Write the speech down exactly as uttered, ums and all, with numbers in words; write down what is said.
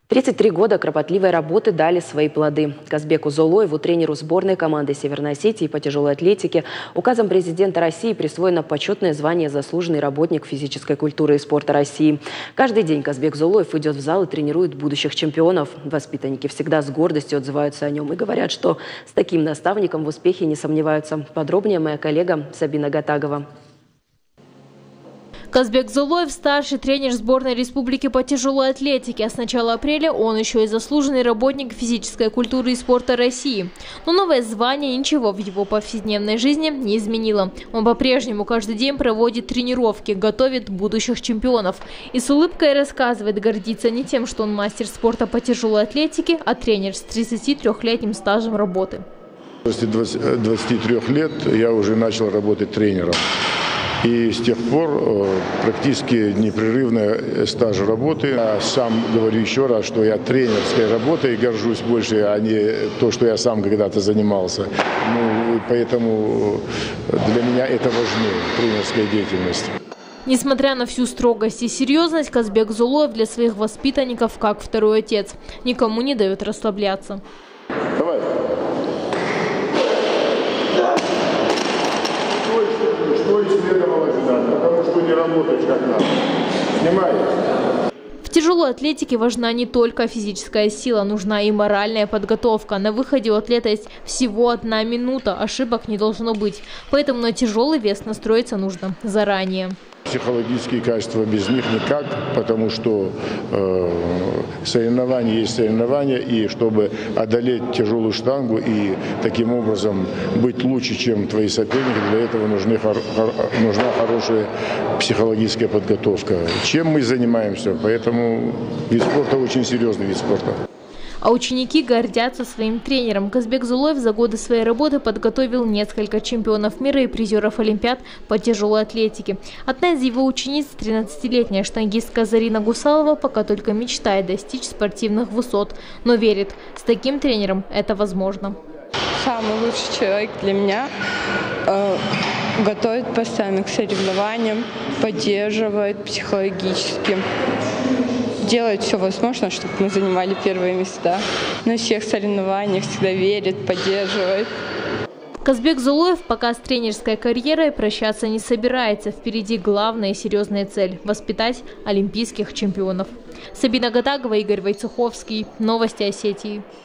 тридцать три года кропотливой работы дали свои плоды. Казбеку Зулоеву, тренеру сборной команды Северной Осетии по тяжелой атлетике, указом президента России присвоено почетное звание «Заслуженный работник физической культуры и спорта России». Каждый день Казбек Зулоев идет в зал и тренирует будущих чемпионов. Воспитанники всегда с гордостью отзываются о нем и говорят, что с таким наставником в успехе не сомневаются. Подробнее моя коллега Сабина Гатагова. Казбек Зулоев – старший тренер сборной республики по тяжелой атлетике. А с начала апреля он еще и заслуженный работник физической культуры и спорта России. Но новое звание ничего в его повседневной жизни не изменило. Он по-прежнему каждый день проводит тренировки, готовит будущих чемпионов. И с улыбкой рассказывает, гордится не тем, что он мастер спорта по тяжелой атлетике, а тренер с тридцатитрёхлетним стажем работы. После двадцати трёх лет я уже начал работать тренером. И с тех пор практически непрерывный стаж работы. Я сам говорю еще раз, что я тренерской работой горжусь больше, а не то, что я сам когда-то занимался. Ну, поэтому для меня это важнее, тренерская деятельность. Несмотря на всю строгость и серьезность, Казбек Зулоев для своих воспитанников как второй отец. Никому не дает расслабляться. Давай. Что и следовало ожидать, потому что не работаешь как надо. Снимай. В тяжелой атлетике важна не только физическая сила, нужна и моральная подготовка. На выходе у атлета есть всего одна минута, ошибок не должно быть. Поэтому на тяжелый вес настроиться нужно заранее. Психологические качества без них никак, потому что э, соревнования есть соревнования, и чтобы одолеть тяжелую штангу и таким образом быть лучше, чем твои соперники, для этого нужны, хор, хор, нужна хорошая психологическая подготовка. Чем мы занимаемся? Поэтому вид спорта очень серьезный вид спорта. А ученики гордятся своим тренером. Казбек Зулоев за годы своей работы подготовил несколько чемпионов мира и призеров Олимпиад по тяжелой атлетике. Одна из его учениц, тринадцатилетняя штангистка Зарина Гусалова, пока только мечтает достичь спортивных высот, но верит, с таким тренером это возможно. Самый лучший человек для меня э, готовит постоянно к соревнованиям, поддерживает психологически. Делает все возможное, чтобы мы занимали первые места. На всех соревнованиях всегда верит, поддерживает. Казбек Зулоев пока с тренерской карьерой прощаться не собирается. Впереди главная и серьезная цель – воспитать олимпийских чемпионов. Сабина Гатагова, Игорь Войцеховский. Новости Осетии.